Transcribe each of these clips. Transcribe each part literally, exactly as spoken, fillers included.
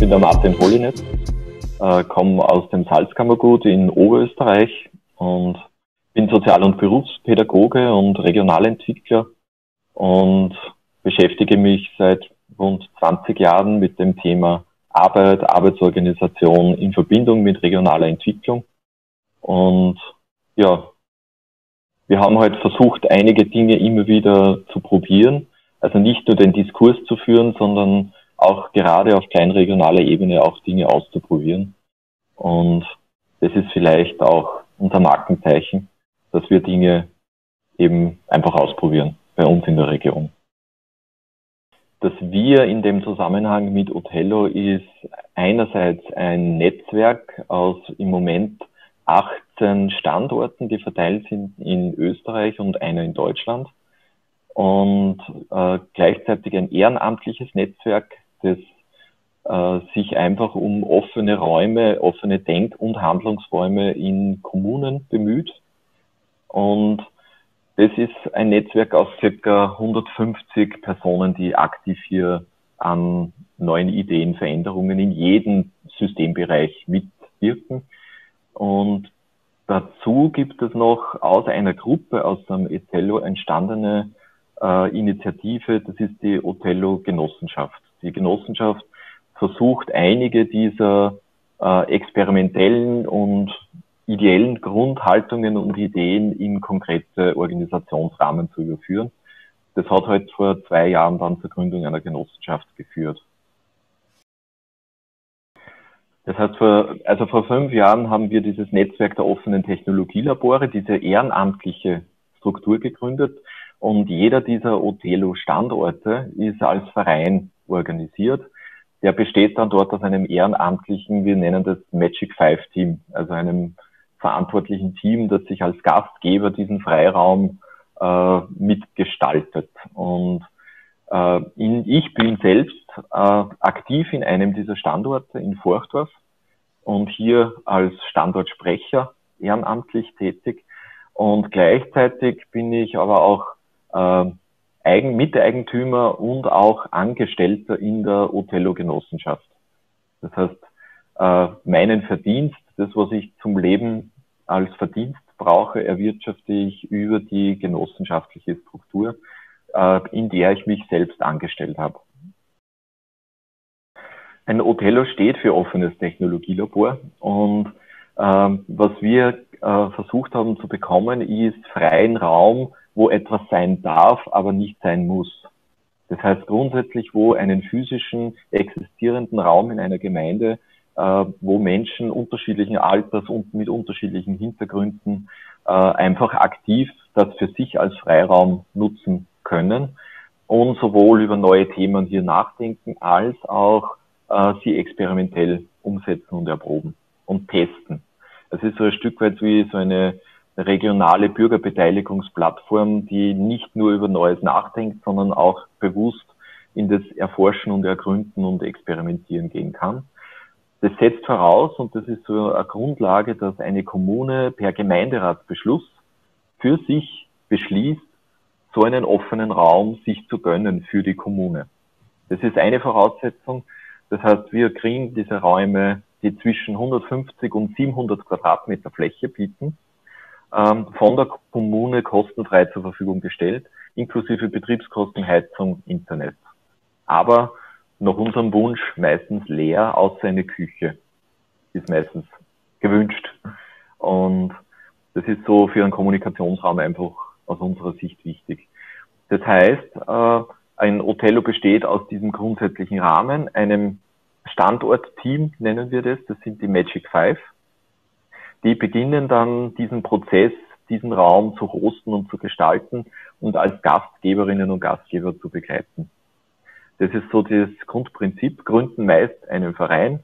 bin der Martin Hollinet, äh, komme aus dem Salzkammergut in Oberösterreich und bin Sozial- und Berufspädagoge und Regionalentwickler und beschäftige mich seit rund zwanzig Jahren mit dem Thema Arbeit, Arbeitsorganisation in Verbindung mit regionaler Entwicklung. Und ja, wir haben halt versucht, einige Dinge immer wieder zu probieren. Also nicht nur den Diskurs zu führen, sondern auch gerade auf kleinregionaler Ebene auch Dinge auszuprobieren. Und das ist vielleicht auch unser Markenzeichen, dass wir Dinge eben einfach ausprobieren bei uns in der Region. Das Wir in dem Zusammenhang mit Othello ist einerseits ein Netzwerk aus im Moment achtzehn Standorten, die verteilt sind in Österreich und einer in Deutschland. Und äh, gleichzeitig ein ehrenamtliches Netzwerk, das äh, sich einfach um offene Räume, offene Denk- und Handlungsräume in Kommunen bemüht. Und das ist ein Netzwerk aus circa hundertfünfzig Personen, die aktiv hier an neuen Ideen, Veränderungen in jedem Systembereich mitwirken. Und dazu gibt es noch aus einer Gruppe, aus dem Othello entstandene äh, Initiative, das ist die Othello Genossenschaft. Die Genossenschaft versucht, einige dieser äh, experimentellen und ideellen Grundhaltungen und Ideen in konkrete Organisationsrahmen zu überführen. Das hat halt vor zwei Jahren dann zur Gründung einer Genossenschaft geführt. Das heißt, vor, also vor fünf Jahren haben wir dieses Netzwerk der offenen Technologielabore, diese ehrenamtliche Struktur gegründet, und jeder dieser Othello-Standorte ist als Verein organisiert. Der besteht dann dort aus einem ehrenamtlichen, wir nennen das Magic Five Team, also einem verantwortlichen Team, das sich als Gastgeber diesen Freiraum äh, mitgestaltet. Und äh, in, ich bin selbst äh, aktiv in einem dieser Standorte in Forchdorf und hier als Standortsprecher ehrenamtlich tätig. Und gleichzeitig bin ich aber auch äh, Eigen, Miteigentümer und auch Angestellter in der Othello-Genossenschaft. Das heißt, äh, meinen Verdienst, das, was ich zum Leben als Verdienst brauche, erwirtschafte ich über die genossenschaftliche Struktur, äh, in der ich mich selbst angestellt habe. Ein Othello steht für offenes Technologielabor, und ähm, was wir äh, versucht haben zu bekommen, ist freien Raum, wo etwas sein darf, aber nicht sein muss. Das heißt grundsätzlich, wo einen physischen, existierenden Raum in einer Gemeinde, äh, wo Menschen unterschiedlichen Alters und mit unterschiedlichen Hintergründen äh, einfach aktiv das für sich als Freiraum nutzen können und sowohl über neue Themen hier nachdenken, als auch äh, sie experimentell umsetzen und erproben und testen. Es ist so ein Stück weit wie so eine regionale Bürgerbeteiligungsplattform, die nicht nur über Neues nachdenkt, sondern auch bewusst in das Erforschen und Ergründen und Experimentieren gehen kann. Das setzt voraus, und das ist so eine Grundlage, dass eine Kommune per Gemeinderatsbeschluss für sich beschließt, so einen offenen Raum sich zu gönnen für die Kommune. Das ist eine Voraussetzung. Das heißt, wir kriegen diese Räume, die zwischen hundertfünfzig und siebenhundert Quadratmeter Fläche bieten, von der Kommune kostenfrei zur Verfügung gestellt, inklusive Betriebskosten, Heizung, Internet. Aber nach unserem Wunsch meistens leer, außer eine Küche ist meistens gewünscht. Und das ist so für einen Kommunikationsraum einfach aus unserer Sicht wichtig. Das heißt, ein Othello besteht aus diesem grundsätzlichen Rahmen, einem Standortteam nennen wir das, das sind die Magic Five. Die beginnen dann diesen Prozess, diesen Raum zu hosten und zu gestalten und als Gastgeberinnen und Gastgeber zu begleiten. Das ist so das Grundprinzip, gründen meist einen Verein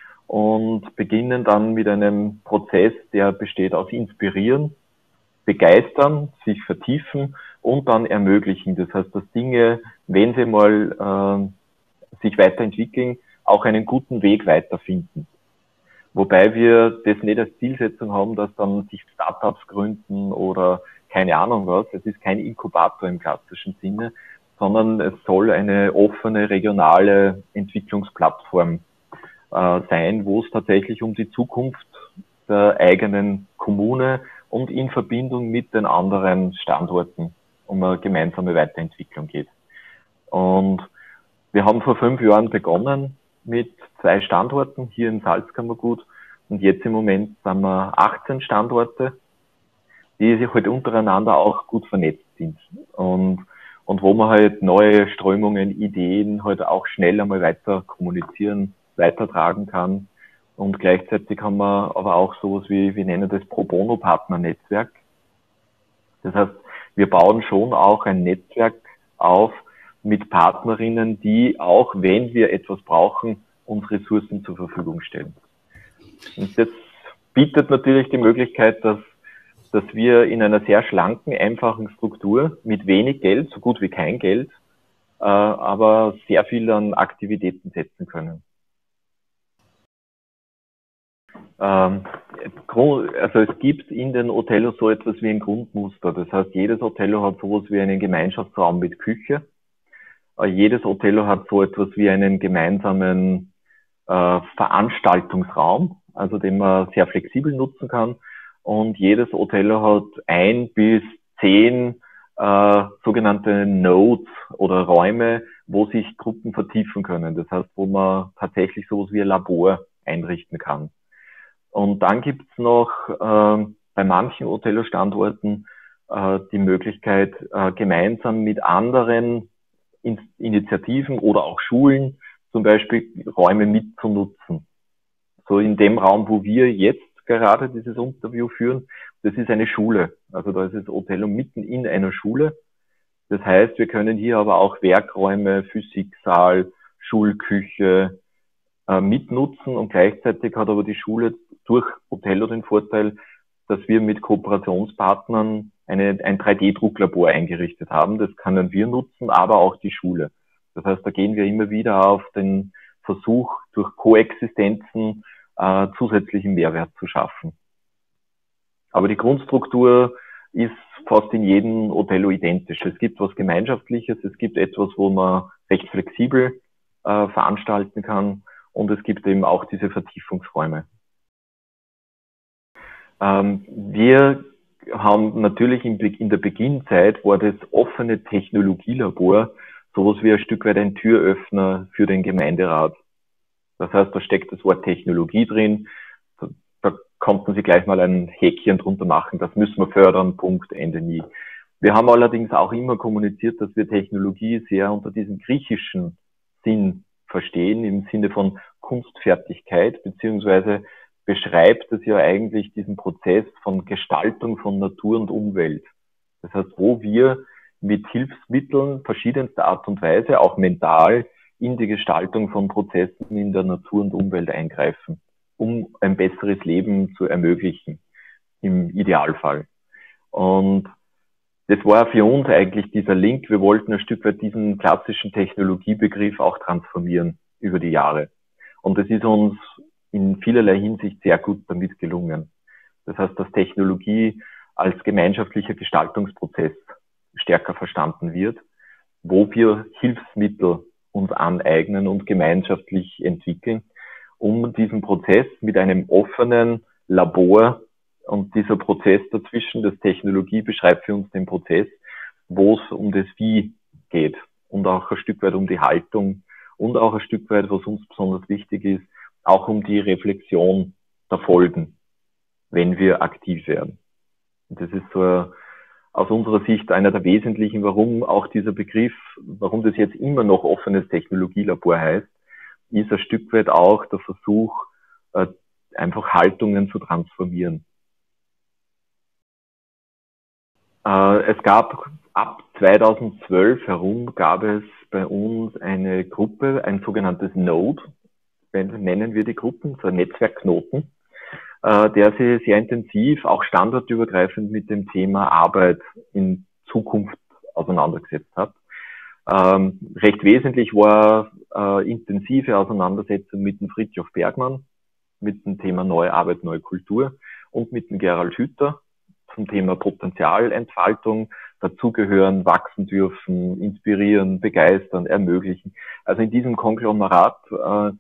und beginnen dann mit einem Prozess, der besteht aus Inspirieren, Begeistern, sich vertiefen und dann ermöglichen. Das heißt, dass Dinge, wenn sie mal äh, sich weiterentwickeln, auch einen guten Weg weiterfinden. Wobei wir das nicht als Zielsetzung haben, dass dann sich Startups gründen oder keine Ahnung was. Es ist kein Inkubator im klassischen Sinne, sondern es soll eine offene regionale Entwicklungsplattform äh, sein, wo es tatsächlich um die Zukunft der eigenen Kommune und in Verbindung mit den anderen Standorten um eine gemeinsame Weiterentwicklung geht. Und wir haben vor fünf Jahren begonnen mit zwei Standorten hier im Salzkammergut und jetzt im Moment sind wir achtzehn Standorte, die sich halt untereinander auch gut vernetzt sind und, und wo man halt neue Strömungen, Ideen halt auch schnell einmal weiter kommunizieren, weitertragen kann. Und gleichzeitig haben wir aber auch sowas wie, wir nennen das Pro Bono Partner-Netzwerk. Das heißt, wir bauen schon auch ein Netzwerk auf mit Partnerinnen, die auch, wenn wir etwas brauchen, uns Ressourcen zur Verfügung stellen. Und das bietet natürlich die Möglichkeit, dass, dass wir in einer sehr schlanken, einfachen Struktur mit wenig Geld, so gut wie kein Geld, äh, aber sehr viel an Aktivitäten setzen können. Ähm, also es gibt in den Hotellos so etwas wie ein Grundmuster. Das heißt, jedes Hotello hat sowas wie einen Gemeinschaftsraum mit Küche. Äh, jedes Hotello hat so etwas wie einen gemeinsamen äh, Veranstaltungsraum, also den man sehr flexibel nutzen kann. Und jedes Hotello hat ein bis zehn äh, sogenannte Nodes oder Räume, wo sich Gruppen vertiefen können. Das heißt, wo man tatsächlich sowas wie ein Labor einrichten kann. Und dann gibt's noch äh, bei manchen Hotello-Standorten äh, die Möglichkeit, äh, gemeinsam mit anderen In Initiativen oder auch Schulen zum Beispiel Räume mitzunutzen. So in dem Raum, wo wir jetzt gerade dieses Interview führen, das ist eine Schule. Also da ist das Hotello mitten in einer Schule. Das heißt, wir können hier aber auch Werkräume, Physiksaal, Schulküche, mitnutzen und gleichzeitig hat aber die Schule durch Hotello den Vorteil, dass wir mit Kooperationspartnern eine, ein drei D Drucklabor eingerichtet haben. Das können wir nutzen, aber auch die Schule. Das heißt, da gehen wir immer wieder auf den Versuch, durch Koexistenzen äh, zusätzlichen Mehrwert zu schaffen. Aber die Grundstruktur ist fast in jedem Hotello identisch. Es gibt was Gemeinschaftliches, es gibt etwas, wo man recht flexibel äh, veranstalten kann. Und es gibt eben auch diese Vertiefungsräume. Ähm, wir haben natürlich in, in der Beginnzeit war das offene Technologielabor sowas wie ein Stück weit ein Türöffner für den Gemeinderat. Das heißt, da steckt das Wort Technologie drin. Da, da konnten Sie gleich mal ein Häkchen drunter machen. Das müssen wir fördern. Punkt. Ende nie. Wir haben allerdings auch immer kommuniziert, dass wir Technologie sehr unter diesem griechischen Sinn verstehen, im Sinne von Kunstfertigkeit, beziehungsweise beschreibt es ja eigentlich diesen Prozess von Gestaltung von Natur und Umwelt. Das heißt, wo wir mit Hilfsmitteln verschiedenster Art und Weise, auch mental, in die Gestaltung von Prozessen in der Natur und Umwelt eingreifen, um ein besseres Leben zu ermöglichen, im Idealfall. Und das war für uns eigentlich dieser Link. Wir wollten ein Stück weit diesen klassischen Technologiebegriff auch transformieren über die Jahre. Und das ist uns in vielerlei Hinsicht sehr gut damit gelungen. Das heißt, dass Technologie als gemeinschaftlicher Gestaltungsprozess stärker verstanden wird, wo wir Hilfsmittel uns aneignen und gemeinschaftlich entwickeln, um diesen Prozess mit einem offenen Labor. Und dieser Prozess dazwischen, das Technologie beschreibt für uns den Prozess, wo es um das Wie geht und auch ein Stück weit um die Haltung und auch ein Stück weit, was uns besonders wichtig ist, auch um die Reflexion der Folgen, wenn wir aktiv werden. Und das ist so aus unserer Sicht einer der wesentlichen, warum auch dieser Begriff, warum das jetzt immer noch offenes Technologielabor heißt, ist ein Stück weit auch der Versuch, einfach Haltungen zu transformieren. Es gab ab zweitausendzwölf herum gab es bei uns eine Gruppe, ein sogenanntes Node, nennen wir die Gruppen, so ein Netzwerkknoten, der sich sehr intensiv, auch standortübergreifend mit dem Thema Arbeit in Zukunft auseinandergesetzt hat. Ähm, recht wesentlich war äh, intensive Auseinandersetzung mit dem Fritjof Bergmann, mit dem Thema Neue Arbeit, Neue Kultur und mit dem Gerald Hüther zum Thema Potenzialentfaltung. Dazugehören, wachsen dürfen, inspirieren, begeistern, ermöglichen. Also in diesem Konglomerat äh,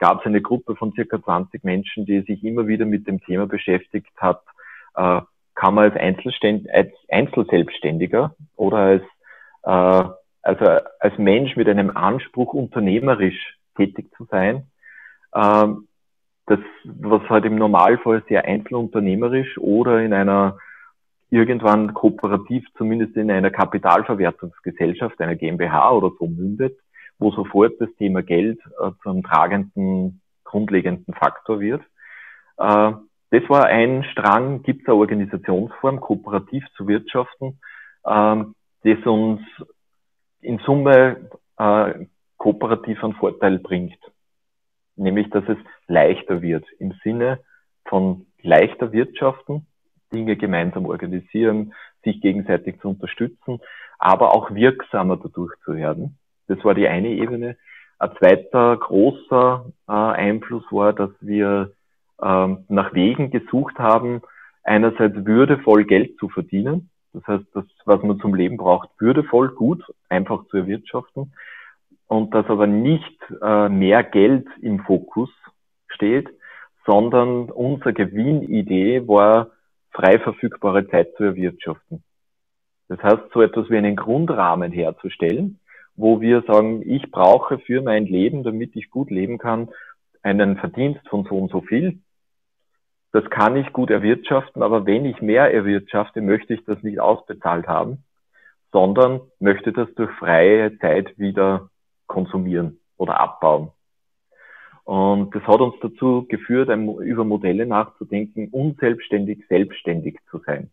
gab es eine Gruppe von circa zwanzig Menschen, die sich immer wieder mit dem Thema beschäftigt hat, äh, kann man als, Einzelständ als Einzelselbstständiger oder als, äh, also als Mensch mit einem Anspruch, unternehmerisch tätig zu sein, äh, das, was halt im Normalfall sehr einzelunternehmerisch oder in einer irgendwann kooperativ, zumindest in einer Kapitalverwertungsgesellschaft, einer GmbH oder so mündet, wo sofort das Thema Geld äh, zum tragenden, grundlegenden Faktor wird. Äh, das war ein Strang, gibt es eine Organisationsform, kooperativ zu wirtschaften, äh, das uns in Summe äh, kooperativ einen Vorteil bringt. Nämlich, dass es leichter wird, im Sinne von leichter wirtschaften, Dinge gemeinsam organisieren, sich gegenseitig zu unterstützen, aber auch wirksamer dadurch zu werden. Das war die eine Ebene. Ein zweiter großer äh, Einfluss war, dass wir äh, nach Wegen gesucht haben, einerseits würdevoll Geld zu verdienen. Das heißt, das, was man zum Leben braucht, würdevoll, gut, einfach zu erwirtschaften. Und dass aber nicht äh, mehr Geld im Fokus steht, sondern unsere Gewinnidee war, frei verfügbare Zeit zu erwirtschaften. Das heißt, so etwas wie einen Grundrahmen herzustellen, wo wir sagen, ich brauche für mein Leben, damit ich gut leben kann, einen Verdienst von so und so viel. Das kann ich gut erwirtschaften, aber wenn ich mehr erwirtschafte, möchte ich das nicht ausbezahlt haben, sondern möchte das durch freie Zeit wieder konsumieren oder abbauen. Und das hat uns dazu geführt, über Modelle nachzudenken, unselbstständig selbstständig zu sein.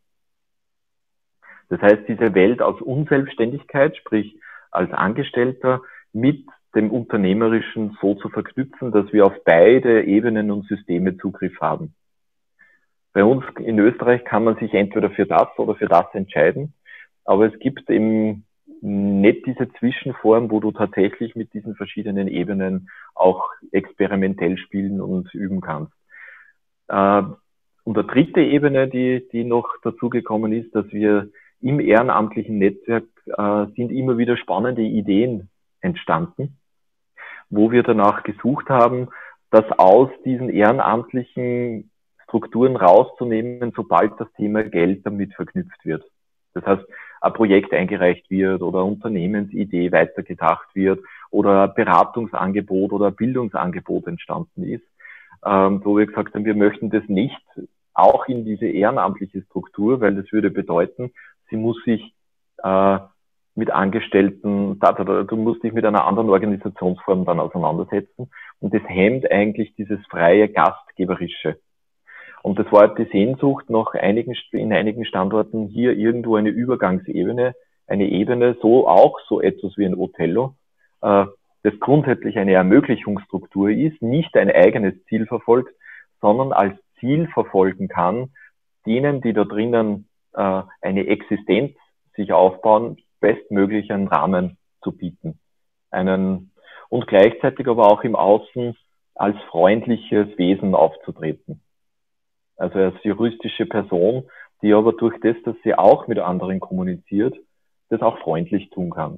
Das heißt, diese Welt aus Unselbstständigkeit, sprich als Angestellter, mit dem Unternehmerischen so zu verknüpfen, dass wir auf beide Ebenen und Systeme Zugriff haben. Bei uns in Österreich kann man sich entweder für das oder für das entscheiden, aber es gibt eben nicht diese Zwischenform, wo du tatsächlich mit diesen verschiedenen Ebenen auch experimentell spielen und üben kannst. Äh, und eine dritte Ebene, die, die noch dazugekommen ist, dass wir im ehrenamtlichen Netzwerk äh, sind immer wieder spannende Ideen entstanden, wo wir danach gesucht haben, das aus diesen ehrenamtlichen Strukturen rauszunehmen, sobald das Thema Geld damit verknüpft wird. Das heißt, ein Projekt eingereicht wird oder eine Unternehmensidee weitergedacht wird oder ein Beratungsangebot oder ein Bildungsangebot entstanden ist, ähm, wo wir gesagt haben, wir möchten das nicht auch in diese ehrenamtliche Struktur, weil das würde bedeuten, sie muss sich äh, mit Angestellten, du musst dich mit einer anderen Organisationsform dann auseinandersetzen und das hemmt eigentlich dieses freie Gastgeberische. Und das war die Sehnsucht nach einigen, in einigen Standorten hier irgendwo eine Übergangsebene, eine Ebene, so auch so etwas wie ein Othello, äh, das grundsätzlich eine Ermöglichungsstruktur ist, nicht ein eigenes Ziel verfolgt, sondern als Ziel verfolgen kann, denen, die da drinnen äh, eine Existenz sich aufbauen, bestmöglich einen Rahmen zu bieten. Einen, und gleichzeitig aber auch im Außen als freundliches Wesen aufzutreten. Also als juristische Person, die aber durch das, dass sie auch mit anderen kommuniziert, das auch freundlich tun kann.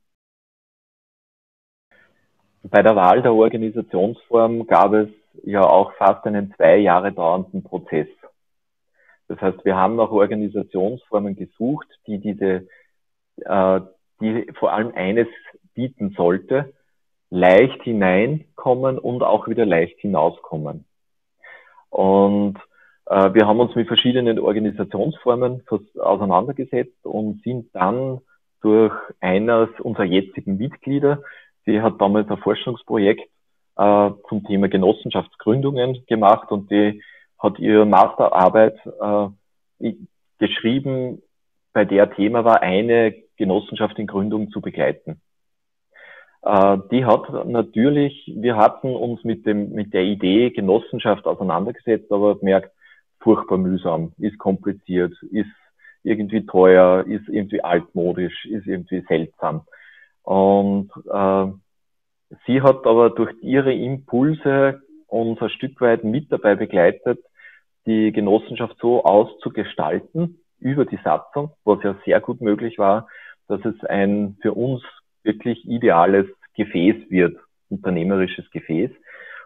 Bei der Wahl der Organisationsform gab es ja auch fast einen zwei Jahre dauernden Prozess. Das heißt, wir haben nach Organisationsformen gesucht, die diese, äh, die vor allem eines bieten sollte, leicht hineinkommen und auch wieder leicht hinauskommen. Und äh, wir haben uns mit verschiedenen Organisationsformen auseinandergesetzt und sind dann durch eines unserer jetzigen Mitglieder, die hat damals ein Forschungsprojekt äh, zum Thema Genossenschaftsgründungen gemacht und die hat ihre Masterarbeit äh, geschrieben, bei der Thema war, eine Genossenschaft in Gründung zu begleiten. Äh, die hat natürlich, wir hatten uns mit dem mit der Idee Genossenschaft auseinandergesetzt, aber gemerkt, furchtbar mühsam, ist kompliziert, ist irgendwie teuer, ist irgendwie altmodisch, ist irgendwie seltsam. Und äh, sie hat aber durch ihre Impulse uns ein Stück weit mit dabei begleitet, die Genossenschaft so auszugestalten über die Satzung, was ja sehr gut möglich war, dass es ein für uns wirklich ideales Gefäß wird, unternehmerisches Gefäß.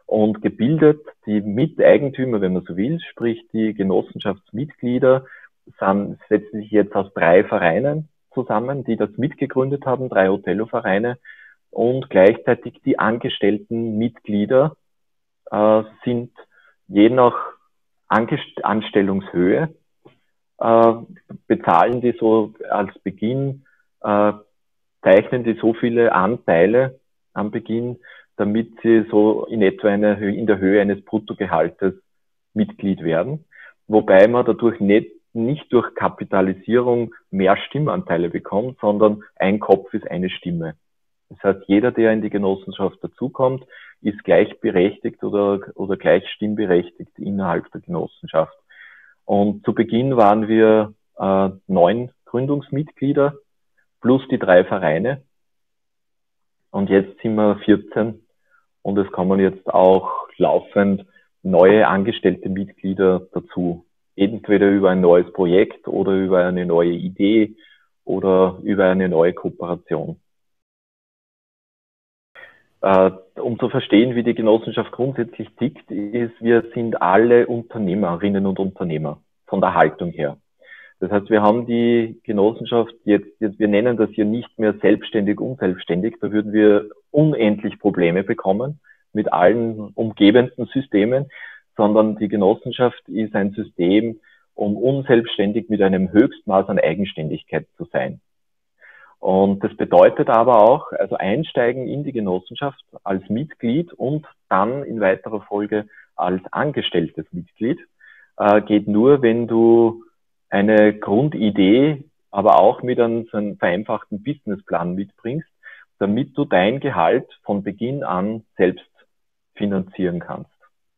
und gebildet. Die Miteigentümer, wenn man so will, sprich die Genossenschaftsmitglieder, sind, setzen sich jetzt aus drei Vereinen zusammen, die das mitgegründet haben, drei Othello-Vereine, und gleichzeitig die angestellten Mitglieder äh, sind je nach Angest Anstellungshöhe, äh, bezahlen die so als Beginn, äh, zeichnen die so viele Anteile am Beginn, damit sie so in etwa eine, in der Höhe eines Bruttogehaltes Mitglied werden, wobei man dadurch nicht, nicht durch Kapitalisierung mehr Stimmanteile bekommt, sondern ein Kopf ist eine Stimme. Das heißt, jeder, der in die Genossenschaft dazukommt, ist gleichberechtigt oder, oder gleich stimmberechtigt innerhalb der Genossenschaft. Und zu Beginn waren wir äh, neun Gründungsmitglieder plus die drei Vereine. Und jetzt sind wir vierzehn und es kommen jetzt auch laufend neue angestellte Mitglieder dazu. Entweder über ein neues Projekt oder über eine neue Idee oder über eine neue Kooperation. Äh, um zu verstehen, wie die Genossenschaft grundsätzlich tickt, ist, wir sind alle Unternehmerinnen und Unternehmer von der Haltung her. Das heißt, wir haben die Genossenschaft jetzt, jetzt, wir nennen das hier nicht mehr selbstständig, unselbstständig, da würden wir unendlich Probleme bekommen mit allen umgebenden Systemen, sondern die Genossenschaft ist ein System, um unselbstständig mit einem Höchstmaß an Eigenständigkeit zu sein. Und das bedeutet aber auch, also einsteigen in die Genossenschaft als Mitglied und dann in weiterer Folge als angestelltes Mitglied äh, geht nur, wenn du eine Grundidee, aber auch mit einem, so einem vereinfachten Businessplan mitbringst, damit du dein Gehalt von Beginn an selbst finanzieren kannst.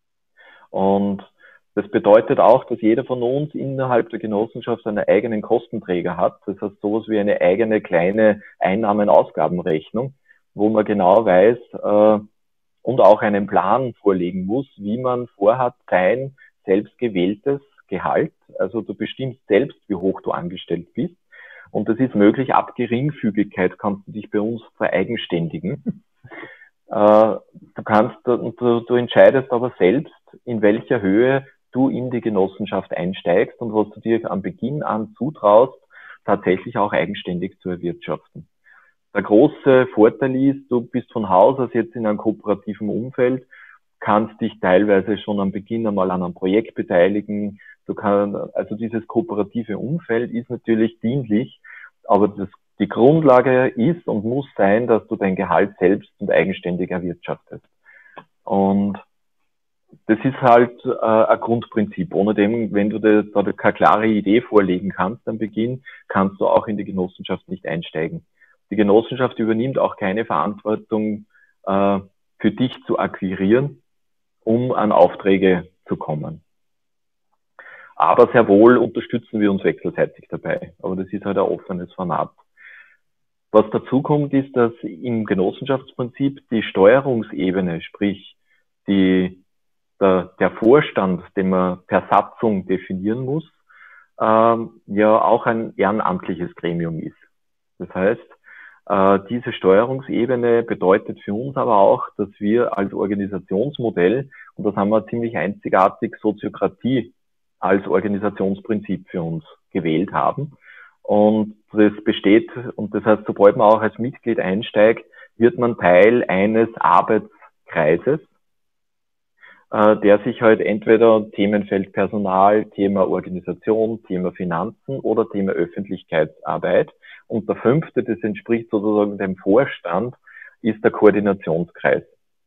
Und das bedeutet auch, dass jeder von uns innerhalb der Genossenschaft seinen eigenen Kostenträger hat. Das heißt, sowas wie eine eigene kleine Einnahmen-Ausgabenrechnung, wo man genau weiß äh, und auch einen Plan vorlegen muss, wie man vorhat, sein selbst gewähltes Gehalt, also du bestimmst selbst, wie hoch du angestellt bist. Und das ist möglich, ab Geringfügigkeit kannst du dich bei uns vereigenständigen. äh, du kannst, du, du entscheidest aber selbst, in welcher Höhe du in die Genossenschaft einsteigst und was du dir am Beginn an zutraust, tatsächlich auch eigenständig zu erwirtschaften. Der große Vorteil ist, du bist von Haus aus jetzt in einem kooperativen Umfeld, kannst dich teilweise schon am Beginn einmal an einem Projekt beteiligen. Du kannst, also dieses kooperative Umfeld ist natürlich dienlich, aber das, die Grundlage ist und muss sein, dass du dein Gehalt selbst und eigenständig erwirtschaftest. Und das ist halt äh, ein Grundprinzip. Ohne dem, wenn du da, da keine klare Idee vorlegen kannst am Beginn, kannst du auch in die Genossenschaft nicht einsteigen. Die Genossenschaft übernimmt auch keine Verantwortung, äh, für dich zu akquirieren, um an Aufträge zu kommen. Aber sehr wohl unterstützen wir uns wechselseitig dabei. Aber das ist halt ein offenes Format. Was dazu kommt, ist, dass im Genossenschaftsprinzip die Steuerungsebene, sprich die Der, der Vorstand, den man per Satzung definieren muss, ähm, ja auch ein ehrenamtliches Gremium ist. Das heißt, äh, diese Steuerungsebene bedeutet für uns aber auch, dass wir als Organisationsmodell, und das haben wir ziemlich einzigartig, Soziokratie als Organisationsprinzip für uns gewählt haben. Und das besteht, und das heißt, sobald man auch als Mitglied einsteigt, wird man Teil eines Arbeitskreises, der sich halt entweder Themenfeld Personal, Thema Organisation, Thema Finanzen oder Thema Öffentlichkeitsarbeit. Und der fünfte, das entspricht sozusagen dem Vorstand, ist der Koordinationskreis.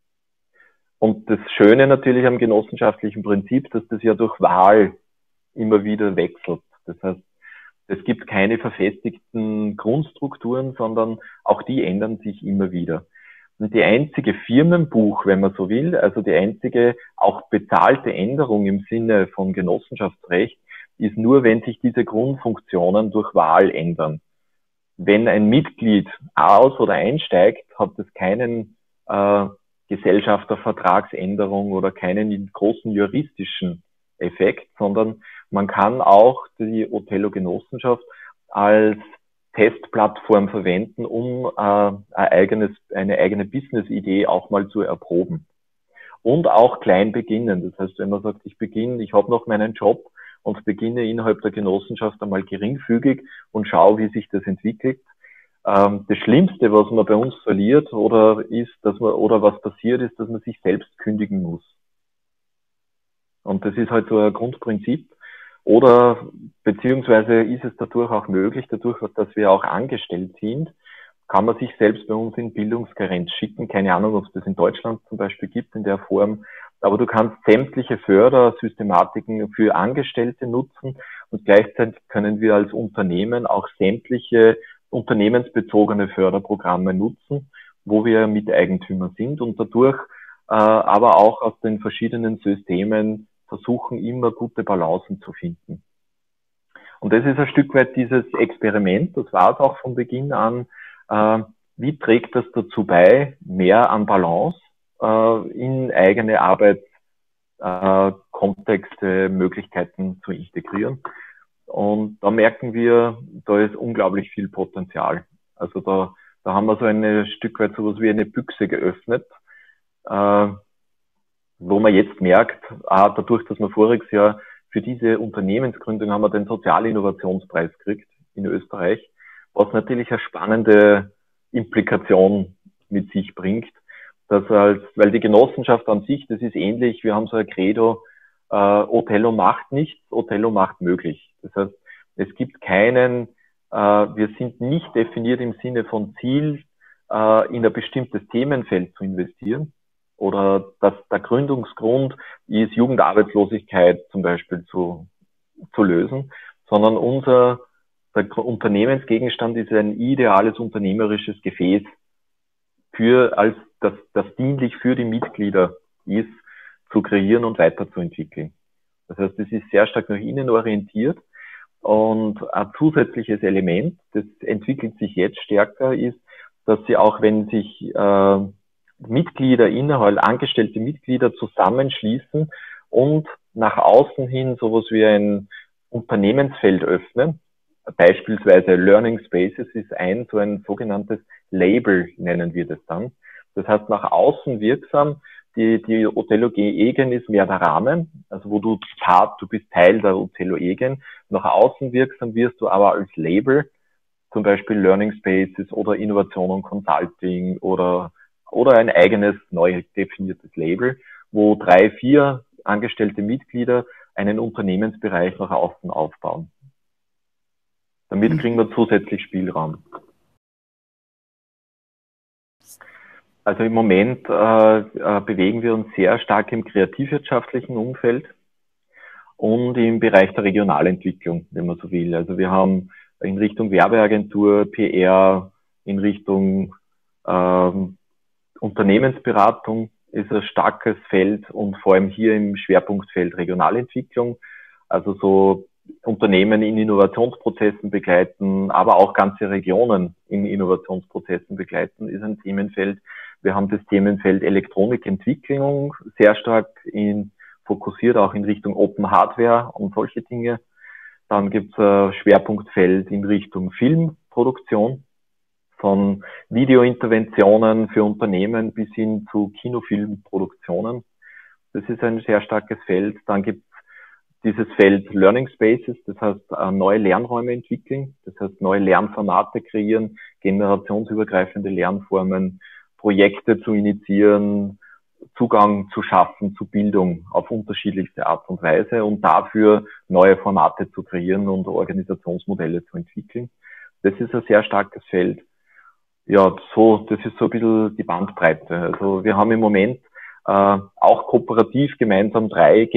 Und das Schöne natürlich am genossenschaftlichen Prinzip, dass das ja durch Wahl immer wieder wechselt. Das heißt, es gibt keine verfestigten Grundstrukturen, sondern auch die ändern sich immer wieder. Und die einzige Firmenbuch, wenn man so will, also die einzige auch bezahlte Änderung im Sinne von Genossenschaftsrecht, ist nur, wenn sich diese Grundfunktionen durch Wahl ändern. Wenn ein Mitglied aus- oder einsteigt, hat das keinen äh, Gesellschaftervertragsänderung oder keinen großen juristischen Effekt, sondern man kann auch die Othello-Genossenschaft als Testplattform verwenden, um äh, ein eigenes, eine eigene Business-Idee auch mal zu erproben. und auch klein beginnen. Das heißt, wenn man sagt, ich beginne, ich habe noch meinen Job und beginne innerhalb der Genossenschaft einmal geringfügig und schaue, wie sich das entwickelt. Ähm, das Schlimmste, was man bei uns verliert oder ist, dass man oder was passiert, ist, dass man sich selbst kündigen muss. Und das ist halt so ein Grundprinzip. Oder beziehungsweise ist es dadurch auch möglich, dadurch, dass wir auch angestellt sind, kann man sich selbst bei uns in Bildungskarenz schicken. Keine Ahnung, ob es das in Deutschland zum Beispiel gibt in der Form. Aber du kannst sämtliche Fördersystematiken für Angestellte nutzen und gleichzeitig können wir als Unternehmen auch sämtliche unternehmensbezogene Förderprogramme nutzen, wo wir Miteigentümer sind und dadurch äh, aber auch aus den verschiedenen Systemen versuchen, immer gute Balancen zu finden. Und das ist ein Stück weit dieses Experiment, das war es auch von Beginn an, äh, wie trägt das dazu bei, mehr an Balance äh, in eigene Arbeitskontexte, äh, Möglichkeiten zu integrieren. Und da merken wir, da ist unglaublich viel Potenzial. Also da, da haben wir so ein Stück weit sowas wie eine Büchse geöffnet, äh, wo man jetzt merkt, ah, dadurch, dass wir voriges Jahr für diese Unternehmensgründung haben wir den Sozialinnovationspreis gekriegt in Österreich, was natürlich eine spannende Implikation mit sich bringt, dass als, weil die Genossenschaft an sich, das ist ähnlich, wir haben so ein Credo, äh, Othello macht nichts, Othello macht möglich. Das heißt, es gibt keinen, äh, wir sind nicht definiert im Sinne von Ziel, äh, in ein bestimmtes Themenfeld zu investieren, oder dass der Gründungsgrund ist, Jugendarbeitslosigkeit zum Beispiel zu, zu lösen, sondern unser der Unternehmensgegenstand ist ein ideales unternehmerisches Gefäß für, als das, das dienlich für die Mitglieder ist, zu kreieren und weiterzuentwickeln. Das heißt, es ist sehr stark nach innen orientiert und ein zusätzliches Element, das entwickelt sich jetzt stärker, ist, dass sie auch, wenn sich äh, Mitglieder innerhalb, angestellte Mitglieder zusammenschließen und nach außen hin sowas wie ein Unternehmensfeld öffnen. Beispielsweise Learning Spaces ist ein, so ein sogenanntes Label nennen wir das dann. Das heißt, nach außen wirksam, die, die Othello Egen ist mehr der Rahmen, also wo du Part, du bist Teil der Othello Egen. Nach außen wirksam wirst du aber als Label, zum Beispiel Learning Spaces oder Innovation und Consulting oder oder ein eigenes, neu definiertes Label, wo drei, vier angestellte Mitglieder einen Unternehmensbereich nach außen aufbauen. Damit kriegen wir zusätzlich Spielraum. Also im Moment äh, äh, bewegen wir uns sehr stark im kreativwirtschaftlichen Umfeld und im Bereich der Regionalentwicklung, wenn man so will. Also wir haben in Richtung Werbeagentur, P R, in Richtung ähm, Unternehmensberatung ist ein starkes Feld und vor allem hier im Schwerpunktfeld Regionalentwicklung, also so Unternehmen in Innovationsprozessen begleiten, aber auch ganze Regionen in Innovationsprozessen begleiten, ist ein Themenfeld. Wir haben das Themenfeld Elektronikentwicklung sehr stark in, fokussiert, auch in Richtung Open Hardware und solche Dinge. Dann gibt es ein Schwerpunktfeld in Richtung Filmproduktion, von Videointerventionen für Unternehmen bis hin zu Kinofilmproduktionen. Das ist ein sehr starkes Feld. Dann gibt es dieses Feld Learning Spaces, das heißt neue Lernräume entwickeln, das heißt neue Lernformate kreieren, generationsübergreifende Lernformen, Projekte zu initiieren, Zugang zu schaffen zu Bildung auf unterschiedlichste Art und Weise und dafür neue Formate zu kreieren und Organisationsmodelle zu entwickeln. Das ist ein sehr starkes Feld. Ja, so, das ist so ein bisschen die Bandbreite. Also wir haben im Moment äh, auch kooperativ gemeinsam drei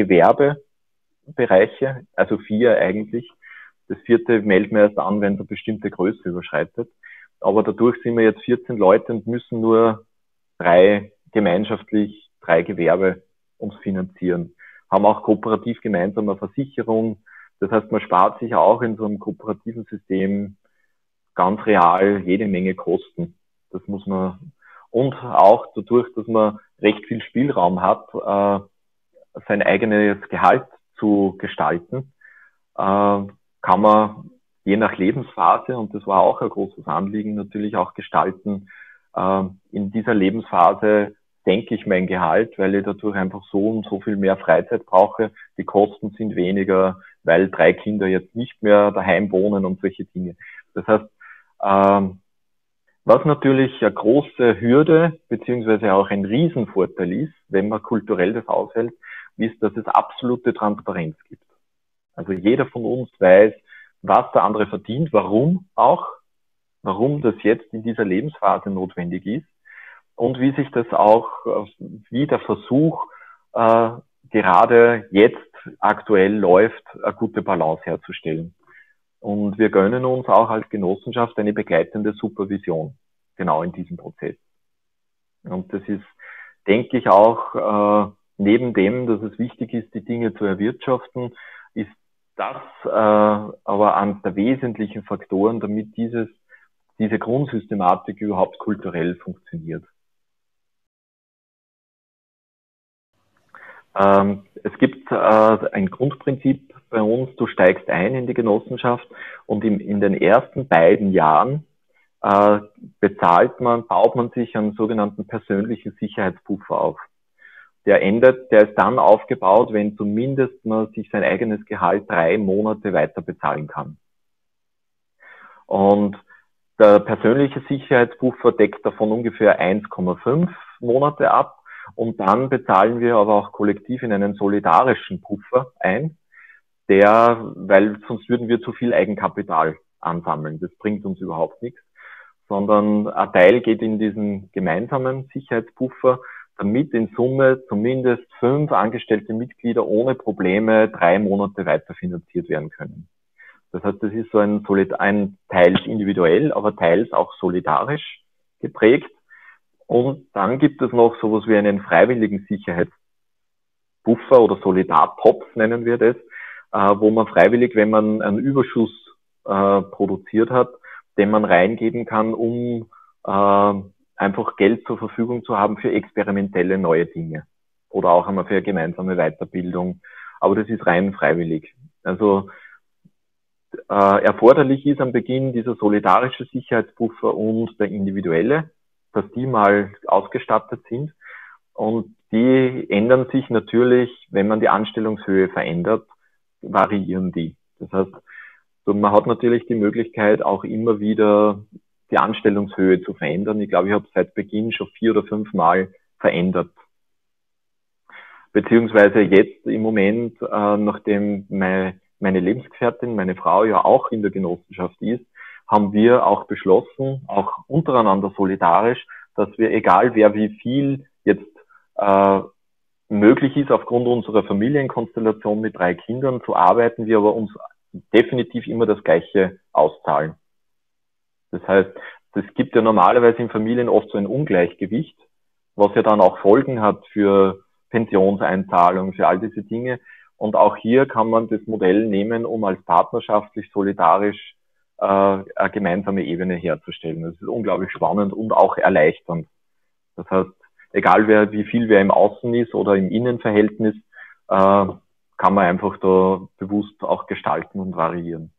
Gewerbebereiche, also vier eigentlich. Das vierte melden wir erst an, wenn es eine bestimmte Größe überschreitet. Aber dadurch sind wir jetzt vierzehn Leute und müssen nur drei gemeinschaftlich, drei Gewerbe uns finanzieren. Haben auch kooperativ gemeinsam eine Versicherung. Das heißt, man spart sich auch in so einem kooperativen System ganz real jede Menge Kosten. Das muss man, und auch dadurch, dass man recht viel Spielraum hat, äh, sein eigenes Gehalt zu gestalten, äh, kann man je nach Lebensphase, und das war auch ein großes Anliegen, natürlich auch gestalten, äh, in dieser Lebensphase senke ich mein Gehalt, weil ich dadurch einfach so und so viel mehr Freizeit brauche, die Kosten sind weniger, weil drei Kinder jetzt nicht mehr daheim wohnen und solche Dinge. Das heißt, ähm, was natürlich eine große Hürde beziehungsweise auch ein Riesenvorteil ist, wenn man kulturell das aushält, ist, dass es absolute Transparenz gibt. Also jeder von uns weiß, was der andere verdient, warum auch, warum das jetzt in dieser Lebensphase notwendig ist und wie sich das auch, wie der Versuch äh, gerade jetzt aktuell läuft, eine gute Balance herzustellen. Und wir gönnen uns auch als Genossenschaft eine begleitende Supervision, genau in diesem Prozess. Und das ist, denke ich, auch äh, neben dem, dass es wichtig ist, die Dinge zu erwirtschaften, ist das äh, aber eines der wesentlichen Faktoren, damit dieses, diese Grundsystematik überhaupt kulturell funktioniert. Ähm, es gibt äh, ein Grundprinzip bei uns, du steigst ein in die Genossenschaft und im, in den ersten beiden Jahren äh, bezahlt man, baut man sich einen sogenannten persönlichen Sicherheitspuffer auf. Der endet, der ist dann aufgebaut, wenn zumindest man sich sein eigenes Gehalt drei Monate weiter bezahlen kann. Und der persönliche Sicherheitspuffer deckt davon ungefähr eins Komma fünf Monate ab. Und dann bezahlen wir aber auch kollektiv in einen solidarischen Puffer ein, der, weil sonst würden wir zu viel Eigenkapital ansammeln. Das bringt uns überhaupt nichts, sondern ein Teil geht in diesen gemeinsamen Sicherheitspuffer, damit in Summe zumindest fünf angestellte Mitglieder ohne Probleme drei Monate weiterfinanziert werden können. Das heißt, das ist so ein, ein teils individuell, aber teils auch solidarisch geprägt. Und dann gibt es noch sowas wie einen freiwilligen Sicherheitspuffer oder Solidartopf nennen wir das, äh, wo man freiwillig, wenn man einen Überschuss äh, produziert hat, den man reingeben kann, um äh, einfach Geld zur Verfügung zu haben für experimentelle neue Dinge oder auch einmal für gemeinsame Weiterbildung. Aber das ist rein freiwillig. Also äh, erforderlich ist am Beginn dieser solidarische Sicherheitspuffer und der individuelle, dass die mal ausgestattet sind. Und die ändern sich natürlich, wenn man die Anstellungshöhe verändert, variieren die. Das heißt, man hat natürlich die Möglichkeit, auch immer wieder die Anstellungshöhe zu verändern. Ich glaube, ich habe seit Beginn schon vier oder fünf Mal verändert. Beziehungsweise jetzt im Moment, äh, nachdem meine, meine Lebensgefährtin, meine Frau ja auch in der Genossenschaft ist, haben wir auch beschlossen, auch untereinander solidarisch, dass wir, egal wer wie viel jetzt äh, möglich ist, aufgrund unserer Familienkonstellation mit drei Kindern zu arbeiten, wir aber uns definitiv immer das Gleiche auszahlen. Das heißt, es gibt ja normalerweise in Familien oft so ein Ungleichgewicht, was ja dann auch Folgen hat für Pensionseinzahlung, für all diese Dinge. Und auch hier kann man das Modell nehmen, um als partnerschaftlich solidarisch äh, eine gemeinsame Ebene herzustellen. Das ist unglaublich spannend und auch erleichternd. Das heißt, egal wer, wie viel wer im Außen ist oder im Innenverhältnis, äh, kann man einfach da bewusst auch gestalten und variieren.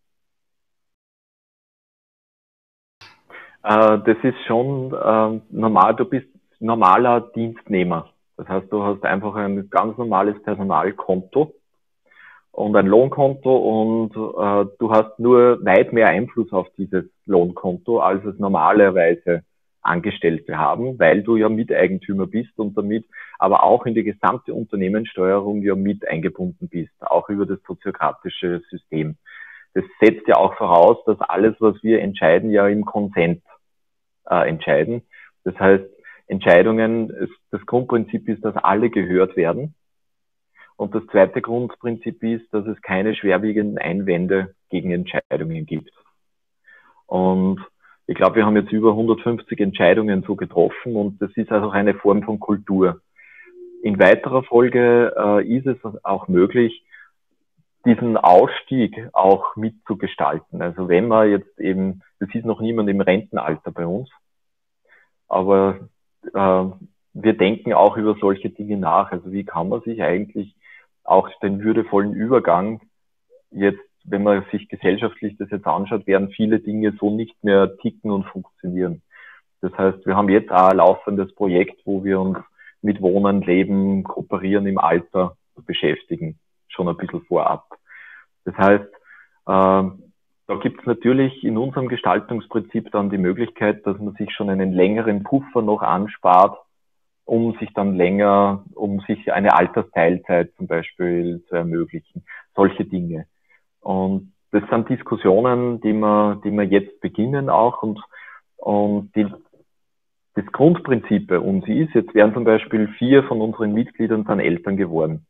Äh, das ist schon äh, normal, du bist normaler Dienstnehmer. Das heißt, du hast einfach ein ganz normales Personalkonto und ein Lohnkonto und äh, du hast nur weit mehr Einfluss auf dieses Lohnkonto, als es normalerweise Angestellte haben, weil du ja Miteigentümer bist und damit aber auch in die gesamte Unternehmenssteuerung ja mit eingebunden bist, auch über das soziokratische System. Das setzt ja auch voraus, dass alles, was wir entscheiden, ja im Konsent äh, entscheiden. Das heißt, Entscheidungen, das Grundprinzip ist, dass alle gehört werden. Und das zweite Grundprinzip ist, dass es keine schwerwiegenden Einwände gegen Entscheidungen gibt. Und ich glaube, wir haben jetzt über hundertfünfzig Entscheidungen so getroffen und das ist also eine Form von Kultur. In weiterer Folge äh, ist es auch möglich, diesen Ausstieg auch mitzugestalten. Also wenn man jetzt eben, das ist noch niemand im Rentenalter bei uns, aber äh, wir denken auch über solche Dinge nach. Also wie kann man sich eigentlich auch den würdevollen Übergang jetzt, wenn man sich gesellschaftlich das jetzt anschaut, werden viele Dinge so nicht mehr ticken und funktionieren. Das heißt, wir haben jetzt auch ein laufendes Projekt, wo wir uns mit Wohnen, Leben, Kooperieren im Alter beschäftigen, schon ein bisschen vorab. Das heißt, äh, da gibt es natürlich in unserem Gestaltungsprinzip dann die Möglichkeit, dass man sich schon einen längeren Puffer noch anspart, um sich dann länger, um sich eine Altersteilzeit zum Beispiel zu ermöglichen. Solche Dinge. Und das sind Diskussionen, die wir, die wir jetzt beginnen auch und, und die, das Grundprinzip bei uns ist, jetzt wären zum Beispiel vier von unseren Mitgliedern dann Eltern geworden.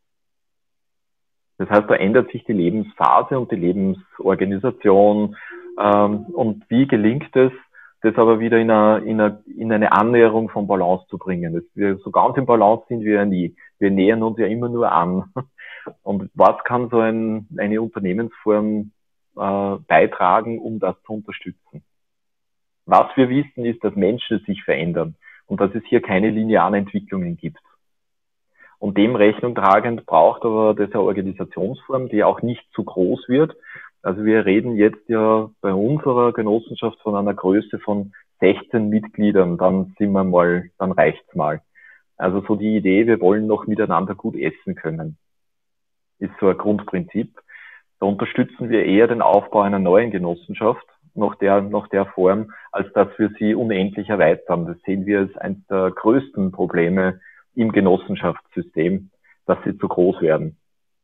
Das heißt, da ändert sich die Lebensphase und die Lebensorganisation. Ähm, und wie gelingt es, das aber wieder in eine, in eine, in eine Annäherung von Balance zu bringen? Das, wir, so ganz im Balance sind wir ja nie. Wir nähern uns ja immer nur an. Und was kann so ein, eine Unternehmensform äh, beitragen, um das zu unterstützen? Was wir wissen, ist, dass Menschen sich verändern und dass es hier keine linearen Entwicklungen gibt. Und dem Rechnung tragend braucht aber das eine Organisationsform, die auch nicht zu groß wird. Also wir reden jetzt ja bei unserer Genossenschaft von einer Größe von sechzehn Mitgliedern, dann sind wir mal, dann reicht's mal. Also so die Idee, wir wollen noch miteinander gut essen können, ist so ein Grundprinzip. Da unterstützen wir eher den Aufbau einer neuen Genossenschaft, nach der, nach der Form, als dass wir sie unendlich erweitern. Das sehen wir als eines der größten Probleme im Genossenschaftssystem, dass sie zu groß werden.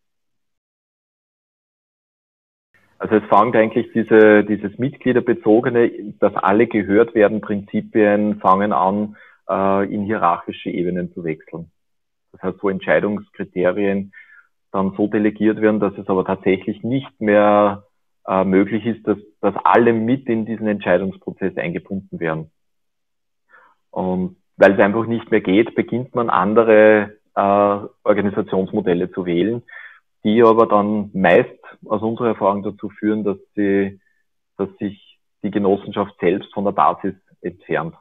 Also es fängt eigentlich diese, dieses Mitgliederbezogene, dass alle gehört werden, Prinzipien fangen an, äh, in hierarchische Ebenen zu wechseln. Das heißt, wo Entscheidungskriterien dann so delegiert werden, dass es aber tatsächlich nicht mehr äh, möglich ist, dass, dass alle mit in diesen Entscheidungsprozess eingebunden werden. Und weil es einfach nicht mehr geht, beginnt man andere äh, Organisationsmodelle zu wählen, die aber dann meist aus unserer Erfahrung dazu führen, dass, die, dass sich die Genossenschaft selbst von der Basis entfernt.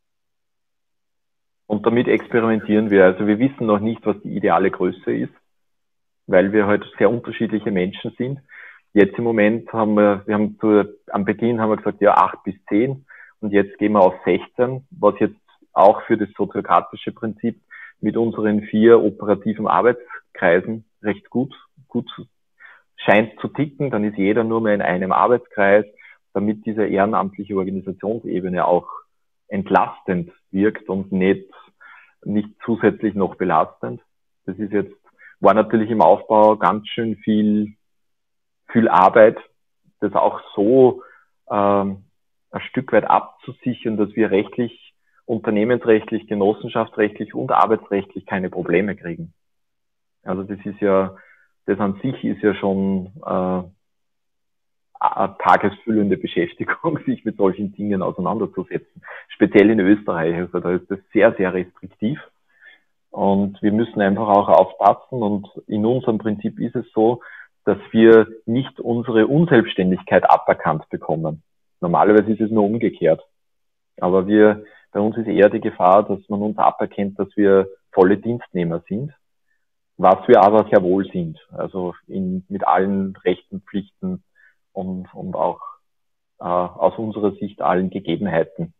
Und damit experimentieren wir. Also wir wissen noch nicht, was die ideale Größe ist, weil wir heute sehr unterschiedliche Menschen sind. Jetzt im Moment haben wir, wir haben zu, am Beginn haben wir gesagt, ja, acht bis zehn und jetzt gehen wir auf sechzehn, was jetzt auch für das soziokratische Prinzip mit unseren vier operativen Arbeitskreisen recht gut, gut scheint zu ticken. Dann ist jeder nur mehr in einem Arbeitskreis, damit diese ehrenamtliche Organisationsebene auch entlastend wirkt und nicht, nicht zusätzlich noch belastend. Das ist jetzt, war natürlich im Aufbau ganz schön viel, viel Arbeit, das auch so ähm, ein Stück weit abzusichern, dass wir rechtlich, unternehmensrechtlich, genossenschaftsrechtlich und arbeitsrechtlich keine Probleme kriegen. Also das ist ja, das an sich ist ja schon äh, eine tagesfüllende Beschäftigung, sich mit solchen Dingen auseinanderzusetzen. Speziell in Österreich, also da ist das sehr, sehr restriktiv. Und wir müssen einfach auch aufpassen und in unserem Prinzip ist es so, dass wir nicht unsere Unselbstständigkeit aberkannt bekommen. Normalerweise ist es nur umgekehrt. Aber wir, bei uns ist eher die Gefahr, dass man uns aberkennt, dass wir volle Dienstnehmer sind, was wir aber sehr wohl sind. Also in, mit allen Rechten, Pflichten und, und auch äh, aus unserer Sicht allen Gegebenheiten.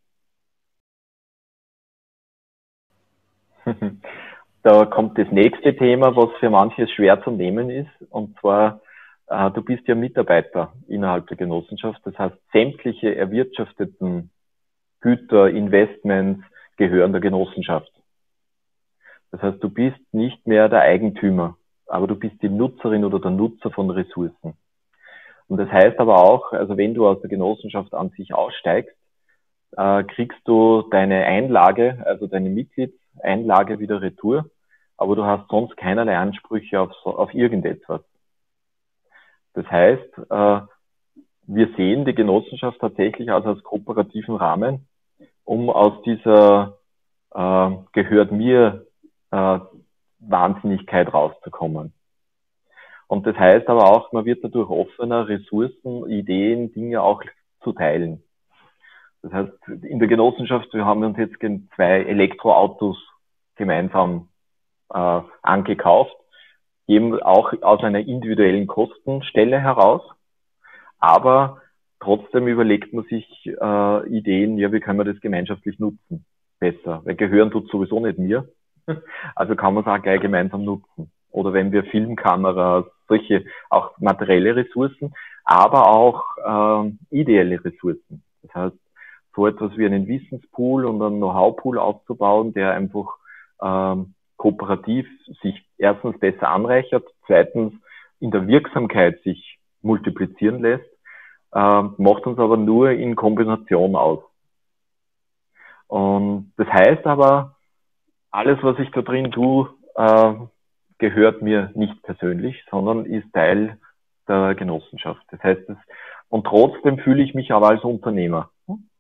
Da kommt das nächste Thema, was für manches schwer zu nehmen ist. Und zwar, äh, du bist ja Mitarbeiter innerhalb der Genossenschaft. Das heißt, sämtliche erwirtschafteten Güter, Investments gehören der Genossenschaft. Das heißt, du bist nicht mehr der Eigentümer, aber du bist die Nutzerin oder der Nutzer von Ressourcen. Und das heißt aber auch, also wenn du aus der Genossenschaft an sich aussteigst, äh, kriegst du deine Einlage, also deine Mitgliedseinlage wieder retour, aber du hast sonst keinerlei Ansprüche auf, auf irgendetwas. Das heißt, äh, wir sehen die Genossenschaft tatsächlich also als kooperativen Rahmen, um aus dieser äh, gehört mir äh, Wahnsinnigkeit rauszukommen. Und das heißt aber auch, man wird dadurch offener, Ressourcen, Ideen, Dinge auch zu teilen. Das heißt, in der Genossenschaft, wir haben uns jetzt zwei Elektroautos gemeinsam äh, angekauft, eben auch aus einer individuellen Kostenstelle heraus. Aber trotzdem überlegt man sich äh, Ideen, ja, wie können wir das gemeinschaftlich nutzen? Besser, weil gehören tut sowieso nicht mir. Also kann man es auch gleich gemeinsam nutzen. Oder wenn wir Filmkameras, solche auch materielle Ressourcen, aber auch ähm, ideelle Ressourcen. Das heißt, so etwas wie einen Wissenspool und einen Know-how-Pool aufzubauen, der einfach ähm, kooperativ sich erstens besser anreichert, zweitens in der Wirksamkeit sich multiplizieren lässt, äh, macht uns aber nur in Kombination aus. Und das heißt aber, alles, was ich da drin tue, äh, gehört mir nicht persönlich, sondern ist Teil der Genossenschaft. Das heißt, das, und trotzdem fühle ich mich aber als Unternehmer.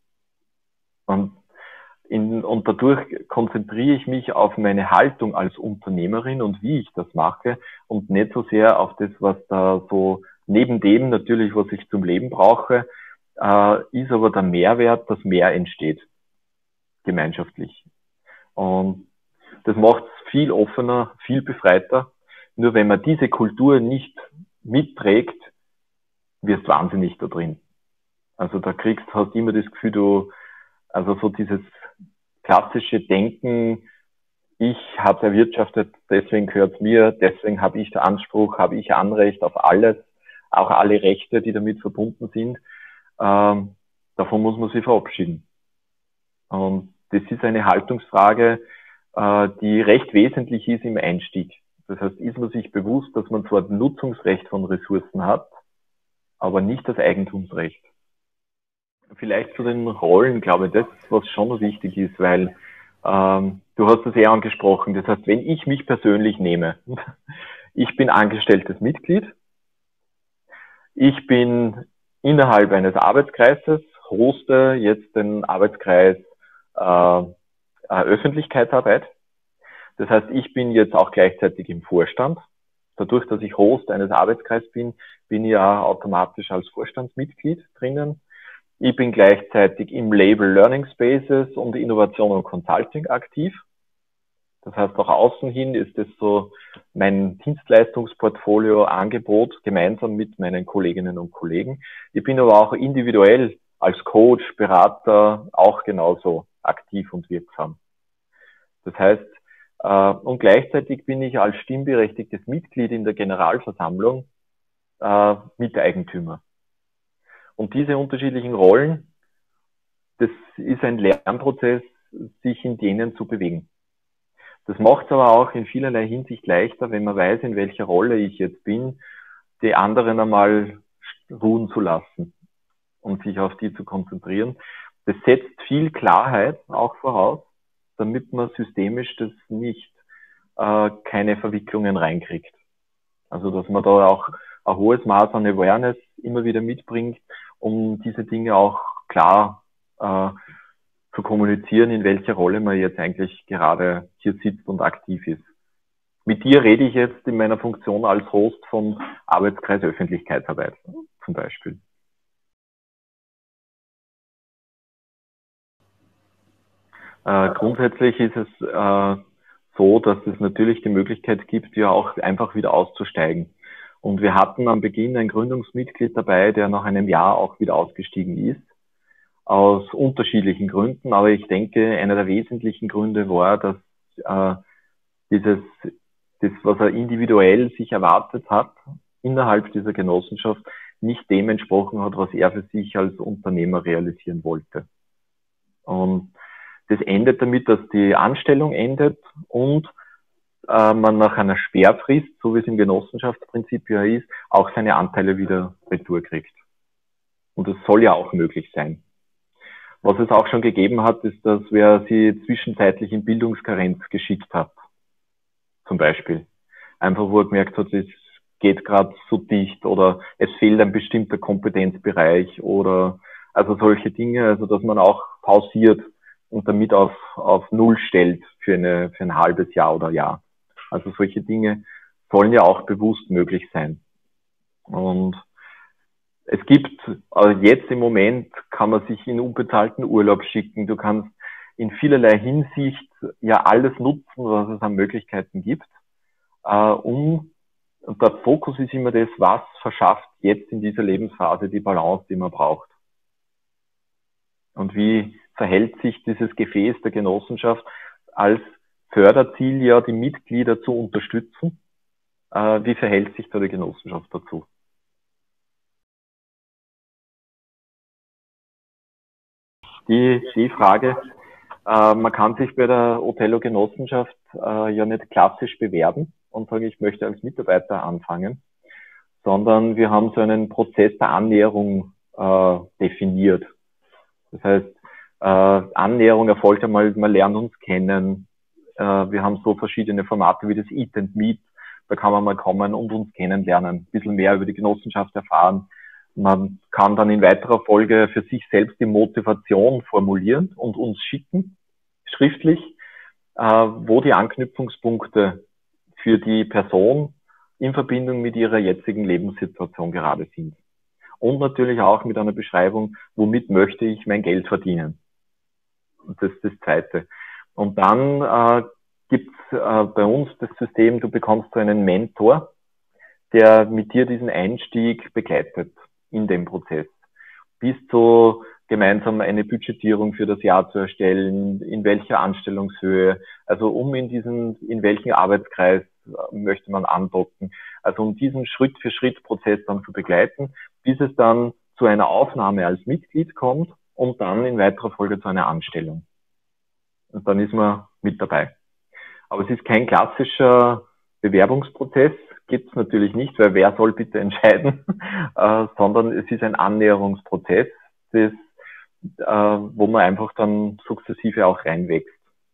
Und, in, und dadurch konzentriere ich mich auf meine Haltung als Unternehmerin und wie ich das mache und nicht so sehr auf das, was da so neben dem natürlich, was ich zum Leben brauche, äh, ist aber der Mehrwert, dass mehr entsteht, gemeinschaftlich. Und das macht es viel offener, viel befreiter. Nur wenn man diese Kultur nicht mitträgt, wirst du wahnsinnig da drin. Also da kriegst, hast immer das Gefühl, du, also so dieses klassische Denken, ich habe es erwirtschaftet, deswegen gehört es mir, deswegen habe ich den Anspruch, habe ich Anrecht auf alles, auch alle Rechte, die damit verbunden sind. Ähm, davon muss man sich verabschieden. Und das ist eine Haltungsfrage, äh, die recht wesentlich ist im Einstieg. Das heißt, ist man sich bewusst, dass man zwar ein Nutzungsrecht von Ressourcen hat, aber nicht das Eigentumsrecht. Vielleicht zu den Rollen, glaube ich, das, was schon wichtig ist, weil ähm, du hast es eher angesprochen. Das heißt, wenn ich mich persönlich nehme, ich bin angestelltes Mitglied, ich bin innerhalb eines Arbeitskreises, hoste jetzt den Arbeitskreis äh, Öffentlichkeitsarbeit. Das heißt, ich bin jetzt auch gleichzeitig im Vorstand. Dadurch, dass ich Host eines Arbeitskreises bin, bin ich ja automatisch als Vorstandsmitglied drinnen. Ich bin gleichzeitig im Label Learning Spaces und Innovation und Consulting aktiv. Das heißt, nach außen hin ist es so mein Dienstleistungsportfolio, Angebot gemeinsam mit meinen Kolleginnen und Kollegen. Ich bin aber auch individuell als Coach, Berater auch genauso aktiv und wirksam. Das heißt, äh, und gleichzeitig bin ich als stimmberechtigtes Mitglied in der Generalversammlung äh, Miteigentümer. Und diese unterschiedlichen Rollen, das ist ein Lernprozess, sich in denen zu bewegen. Das macht es aber auch in vielerlei Hinsicht leichter, wenn man weiß, in welcher Rolle ich jetzt bin, die anderen einmal ruhen zu lassen und sich auf die zu konzentrieren. Das setzt viel Klarheit auch voraus, damit man systemisch das nicht äh, keine Verwicklungen reinkriegt. Also dass man da auch ein hohes Maß an Awareness immer wieder mitbringt, um diese Dinge auch klar äh, zu kommunizieren, in welcher Rolle man jetzt eigentlich gerade hier sitzt und aktiv ist. Mit dir rede ich jetzt in meiner Funktion als Host von Arbeitskreis Öffentlichkeitsarbeit zum Beispiel. Äh, grundsätzlich ist es äh, so, dass es natürlich die Möglichkeit gibt, ja auch einfach wieder auszusteigen. Und wir hatten am Beginn ein Gründungsmitglied dabei, der nach einem Jahr auch wieder ausgestiegen ist, aus unterschiedlichen Gründen. Aber ich denke, einer der wesentlichen Gründe war, dass äh, dieses, das, was er individuell sich erwartet hat, innerhalb dieser Genossenschaft, nicht dem entsprochen hat, was er für sich als Unternehmer realisieren wollte. Und das endet damit, dass die Anstellung endet und äh, man nach einer Sperrfrist, so wie es im Genossenschaftsprinzip ja ist, auch seine Anteile wieder retour kriegt. Und das soll ja auch möglich sein. Was es auch schon gegeben hat, ist, dass wer sie zwischenzeitlich in Bildungskarenz geschickt hat, zum Beispiel. Einfach, wo er gemerkt hat, es geht gerade so dicht oder es fehlt ein bestimmter Kompetenzbereich oder also solche Dinge, also dass man auch pausiert und damit auf, auf Null stellt für, eine, für ein halbes Jahr oder Jahr. Also solche Dinge sollen ja auch bewusst möglich sein. Und es gibt, also jetzt im Moment kann man sich in unbezahlten Urlaub schicken. Du kannst in vielerlei Hinsicht ja alles nutzen, was es an Möglichkeiten gibt, äh, um, und der Fokus ist immer das, was verschafft jetzt in dieser Lebensphase die Balance, die man braucht. Und wie verhält sich dieses Gefäß der Genossenschaft als Förderziel ja, die Mitglieder zu unterstützen. Äh, wie verhält sich da die Genossenschaft dazu? Die, die Frage, äh, man kann sich bei der Othello-Genossenschaft äh, ja nicht klassisch bewerben und sagen, ich möchte als Mitarbeiter anfangen, sondern wir haben so einen Prozess der Annäherung äh, definiert. Das heißt, äh, Annäherung erfolgt einmal, man lernt uns kennen. Äh, wir haben so verschiedene Formate wie das Eat and Meet. Da kann man mal kommen und uns kennenlernen, ein bisschen mehr über die Genossenschaft erfahren. Man kann dann in weiterer Folge für sich selbst die Motivation formulieren und uns schicken, schriftlich, äh, wo die Anknüpfungspunkte für die Person in Verbindung mit ihrer jetzigen Lebenssituation gerade sind. Und natürlich auch mit einer Beschreibung, womit möchte ich mein Geld verdienen. Das ist das Zweite. Und dann äh, gibt es äh, bei uns das System, du bekommst so einen Mentor, der mit dir diesen Einstieg begleitet in dem Prozess. Bis zu gemeinsam eine Budgetierung für das Jahr zu erstellen, in welcher Anstellungshöhe, also um in diesen, in welchen Arbeitskreis möchte man andocken. Also um diesen Schritt-für-Schritt-Prozess dann zu begleiten, bis es dann zu einer Aufnahme als Mitglied kommt und dann in weiterer Folge zu einer Anstellung. Und dann ist man mit dabei. Aber es ist kein klassischer Bewerbungsprozess, gibt es natürlich nicht, weil wer soll bitte entscheiden, äh, sondern es ist ein Annäherungsprozess, das, äh, wo man einfach dann sukzessive auch reinwächst.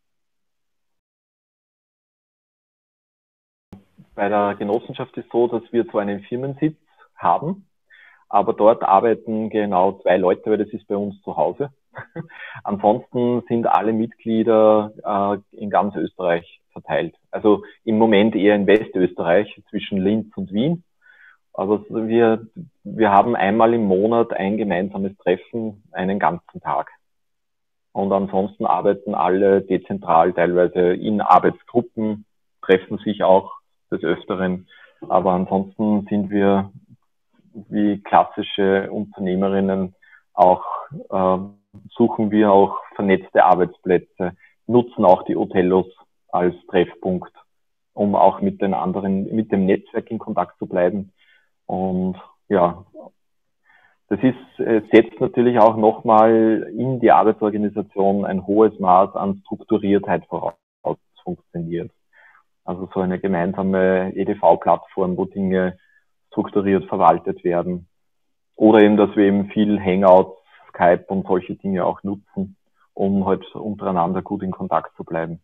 Bei der Genossenschaft ist es so, dass wir zwar einen Firmensitz haben, aber dort arbeiten genau zwei Leute, weil das ist bei uns zu Hause. Ansonsten sind alle Mitglieder äh, in ganz Österreich verteilt. Also im Moment eher in Westösterreich, zwischen Linz und Wien. Also wir, wir haben einmal im Monat ein gemeinsames Treffen, einen ganzen Tag. Und ansonsten arbeiten alle dezentral, teilweise in Arbeitsgruppen, treffen sich auch des Öfteren. Aber ansonsten sind wir wie klassische Unternehmerinnen auch, äh, suchen wir auch vernetzte Arbeitsplätze, nutzen auch die Othellos als Treffpunkt, um auch mit den anderen, mit dem Netzwerk in Kontakt zu bleiben. Und ja, das ist, es setzt natürlich auch nochmal in die Arbeitsorganisation ein hohes Maß an Strukturiertheit voraus, das funktioniert. Also so eine gemeinsame E D V-Plattform, wo Dinge strukturiert verwaltet werden. Oder eben, dass wir eben viel Hangouts, Skype und solche Dinge auch nutzen, um halt untereinander gut in Kontakt zu bleiben.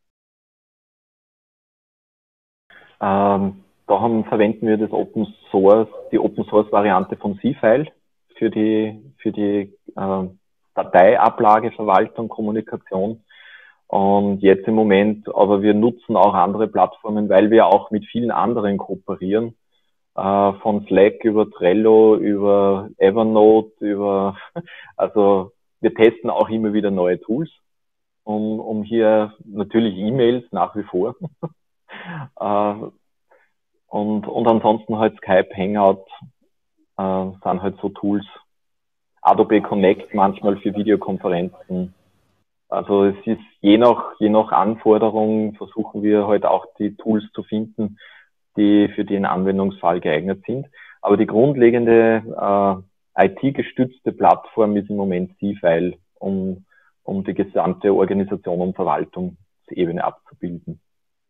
Ähm, da haben, verwenden wir das Open Source, die Open Source Variante von C-File für die, für die äh, Dateiablage, Verwaltung, Kommunikation. Und jetzt im Moment, aber wir nutzen auch andere Plattformen, weil wir auch mit vielen anderen kooperieren. Äh, von Slack über Trello, über Evernote, über, also wir testen auch immer wieder neue Tools, um, um hier natürlich E-Mails nach wie vor. äh, und, und ansonsten halt Skype, Hangout, äh, sind halt so Tools. Adobe Connect manchmal für Videokonferenzen. Also es ist je nach, je nach Anforderung versuchen wir halt auch die Tools zu finden, die für den Anwendungsfall geeignet sind. Aber die grundlegende äh, I T-gestützte Plattform ist im Moment C-File, um, um die gesamte Organisation und Verwaltungsebene abzubilden.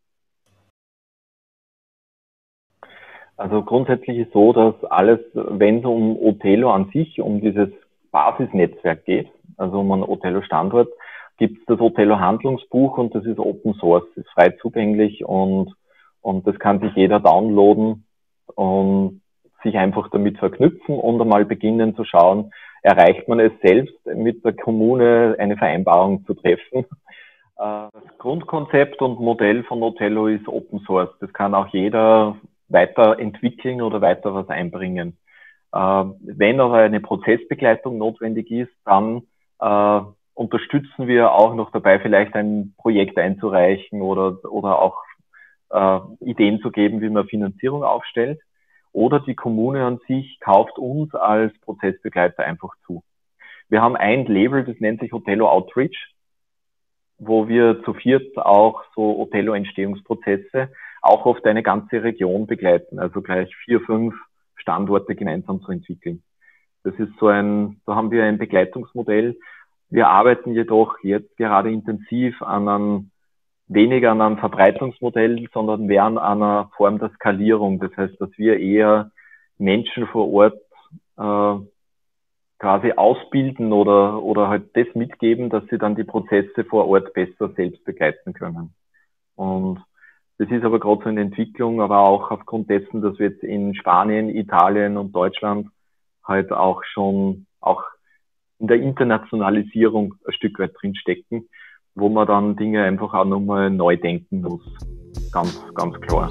Also grundsätzlich ist so, dass alles, wenn es um Othello an sich, um dieses Basisnetzwerk geht, also um einen Othello-Standort, gibt es das Othello-Handlungsbuch und das ist Open Source, ist frei zugänglich und, und das kann sich jeder downloaden und sich einfach damit verknüpfen und einmal beginnen zu schauen, erreicht man es selbst, mit der Kommune eine Vereinbarung zu treffen. Das Grundkonzept und Modell von Othello ist Open Source. Das kann auch jeder weiterentwickeln oder weiter was einbringen. Äh, wenn aber eine Prozessbegleitung notwendig ist, dann äh, unterstützen wir auch noch dabei, vielleicht ein Projekt einzureichen oder, oder auch äh, Ideen zu geben, wie man Finanzierung aufstellt. Oder die Kommune an sich kauft uns als Prozessbegleiter einfach zu. Wir haben ein Label, das nennt sich Othello Outreach. wo wir zu viert auch so Othello-Entstehungsprozesse auch oft eine ganze Region begleiten, also gleich vier, fünf Standorte gemeinsam zu entwickeln. Das ist so ein, da haben wir ein Begleitungsmodell. Wir arbeiten jedoch jetzt gerade intensiv an einem, weniger an einem Verbreitungsmodell, sondern mehr an einer Form der Skalierung. Das heißt, dass wir eher Menschen vor Ort äh, quasi ausbilden oder, oder halt das mitgeben, dass sie dann die Prozesse vor Ort besser selbst begleiten können. Und das ist aber gerade so eine Entwicklung, aber auch aufgrund dessen, dass wir jetzt in Spanien, Italien und Deutschland halt auch schon auch in der Internationalisierung ein Stück weit drin stecken, wo man dann Dinge einfach auch nochmal neu denken muss. Ganz, ganz klar.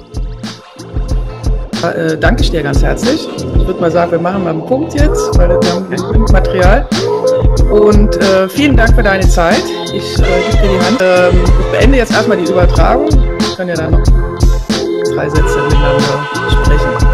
Äh, danke ich dir ganz herzlich. Ich würde mal sagen, wir machen mal einen Punkt jetzt, weil wir haben genug Material. Und äh, vielen Dank für deine Zeit. Ich äh, gebe dir die Hand. Ähm, ich beende jetzt erstmal die Übertragung. Wir können ja dann noch drei Sätze miteinander sprechen.